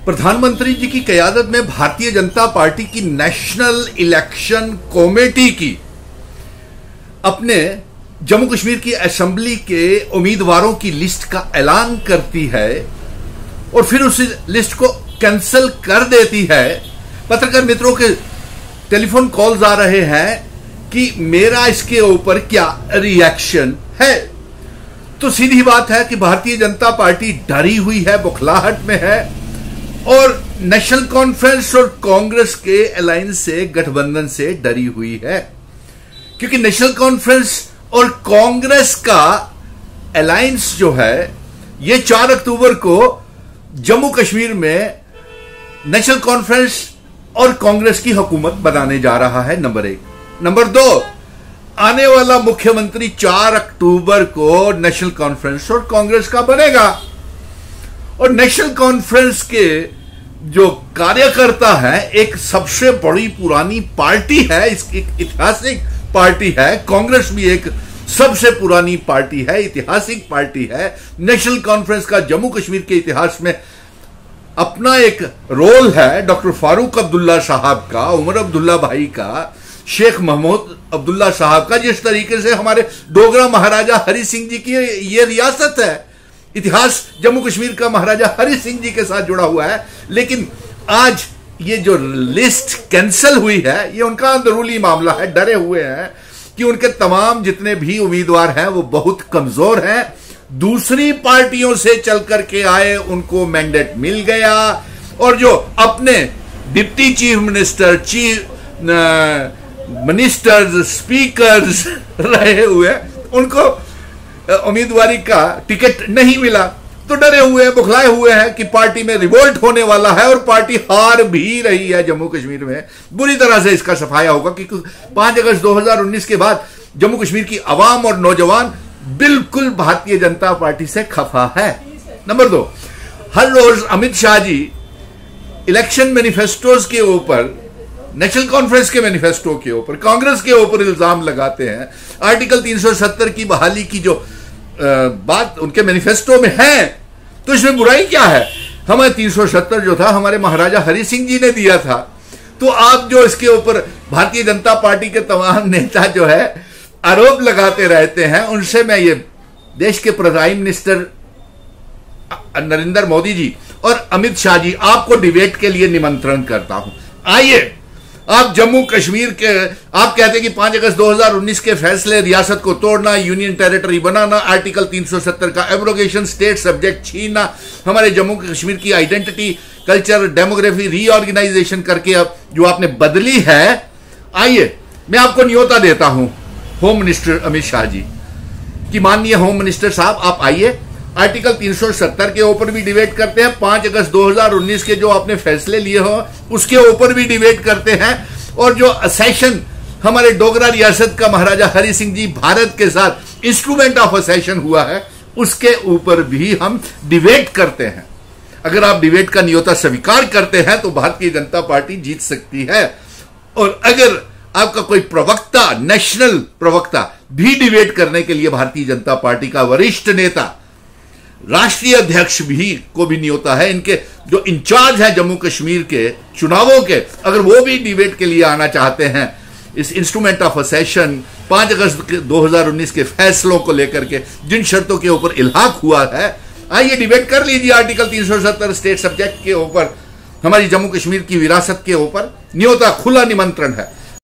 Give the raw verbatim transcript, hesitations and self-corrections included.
प्रधानमंत्री जी की क़यादत में भारतीय जनता पार्टी की नेशनल इलेक्शन कमेटी की अपने जम्मू कश्मीर की असेंबली के उम्मीदवारों की लिस्ट का ऐलान करती है और फिर उस लिस्ट को कैंसिल कर देती है। पत्रकार मित्रों के टेलीफोन कॉल्स आ रहे हैं कि मेरा इसके ऊपर क्या रिएक्शन है। तो सीधी बात है कि भारतीय जनता पार्टी डरी हुई है, बुखलाहट में है और नेशनल कॉन्फ्रेंस और कांग्रेस के अलायंस से, गठबंधन से डरी हुई है, क्योंकि नेशनल कॉन्फ्रेंस और कांग्रेस का अलायंस जो है ये चार अक्टूबर को जम्मू कश्मीर में नेशनल कॉन्फ्रेंस और कांग्रेस की हुकूमत बनाने जा रहा है, नंबर एक। नंबर दो, आने वाला मुख्यमंत्री चार अक्टूबर को नेशनल कॉन्फ्रेंस और कांग्रेस का बनेगा और नेशनल कॉन्फ्रेंस के जो कार्यकर्ता है, एक सबसे बड़ी पुरानी पार्टी है, इसकी ऐतिहासिक पार्टी है। कांग्रेस भी एक सबसे पुरानी पार्टी है, ऐतिहासिक पार्टी है। नेशनल कॉन्फ्रेंस का जम्मू कश्मीर के इतिहास में अपना एक रोल है। डॉक्टर फारूक अब्दुल्ला साहब का, उमर अब्दुल्ला भाई का, शेख महमूद अब्दुल्ला साहब का, जिस तरीके से हमारे डोगरा महाराजा हरि सिंह जी की ये रियासत है, इतिहास जम्मू कश्मीर का महाराजा हरि सिंह जी के साथ जुड़ा हुआ है। लेकिन आज ये जो लिस्ट कैंसिल हुई है, ये उनका अंदरूनी मामला है। डरे हुए हैं कि उनके तमाम जितने भी उम्मीदवार हैं वो बहुत कमजोर हैं, दूसरी पार्टियों से चल करके आए, उनको मैंडेट मिल गया और जो अपने deputy chief minister, chief ministers, speakers रहे हुए, उनको उम्मीदवारी का टिकट नहीं मिला, तो डरे हुए हैं, बुखलाए हुए हैं कि पार्टी में रिवोल्ट होने वाला है और पार्टी हार भी रही है। जम्मू कश्मीर में बुरी तरह से इसका सफाया होगा, क्योंकि पांच अगस्त दो हज़ार उन्नीस के बाद जम्मू कश्मीर की आवाम और नौजवान बिल्कुल भारतीय जनता पार्टी से खफा है। नंबर दो, हर रोज अमित शाह जी इलेक्शन मैनिफेस्टोज के ऊपर, नेशनल कॉन्फ्रेंस के मैनिफेस्टो के ऊपर, कांग्रेस के ऊपर इल्जाम लगाते हैं। आर्टिकल तीन सौ सत्तर की बहाली की जो बात उनके मैनिफेस्टो में है, तो इसमें बुराई क्या है? हमें तीन सौ सत्तर जो था हमारे महाराजा हरि सिंह जी ने दिया था। तो आप जो इसके ऊपर भारतीय जनता पार्टी के तमाम नेता जो है आरोप लगाते रहते हैं, उनसे मैं ये देश के प्राइम मिनिस्टर नरेंद्र मोदी जी और अमित शाह जी, आपको डिबेट के लिए निमंत्रण करता हूं। आइए, आप जम्मू कश्मीर के, आप कहते हैं कि पांच अगस्त दो हज़ार उन्नीस के फैसले, रियासत को तोड़ना, यूनियन टेरिटरी बनाना, आर्टिकल तीन सौ सत्तर का एब्रोगेशन, स्टेट सब्जेक्ट छीनना, हमारे जम्मू कश्मीर की आइडेंटिटी, कल्चर, डेमोग्राफी रीऑर्गेनाइजेशन करके अब जो आपने बदली है। आइए, मैं आपको न्योता देता हूं होम मिनिस्टर अमित शाह जी कि माननीय होम मिनिस्टर साहब, आप आइए, आर्टिकल तीन सौ सत्तर के ऊपर भी डिबेट करते हैं, पांच अगस्त दो हज़ार उन्नीस के जो आपने फैसले लिए हो उसके ऊपर भी डिबेट करते हैं, और जो असेशन हमारे डोगरा रियासत का महाराजा हरि सिंह जी भारत के साथ इंस्ट्रूमेंट ऑफ असेशन हुआ है, उसके ऊपर भी हम डिबेट करते हैं। अगर आप डिबेट का न्योता स्वीकार करते हैं तो भारतीय जनता पार्टी जीत सकती है। और अगर आपका कोई प्रवक्ता, नेशनल प्रवक्ता भी डिबेट करने के लिए भारतीय जनता पार्टी का वरिष्ठ नेता, राष्ट्रीय अध्यक्ष भी को भी न्योता है, इनके जो इंचार्ज हैं जम्मू कश्मीर के चुनावों के, अगर वो भी डिबेट के लिए आना चाहते हैं इस इंस्ट्रूमेंट ऑफ असेशन, पांच अगस्त दो हज़ार उन्नीस के फैसलों को लेकर के जिन शर्तों के ऊपर इल्हाक हुआ है, आइए डिबेट कर लीजिए। आर्टिकल तीन सौ सत्तर स्टेट सब्जेक्ट के ऊपर, हमारी जम्मू कश्मीर की विरासत के ऊपर न्योता, खुला निमंत्रण है।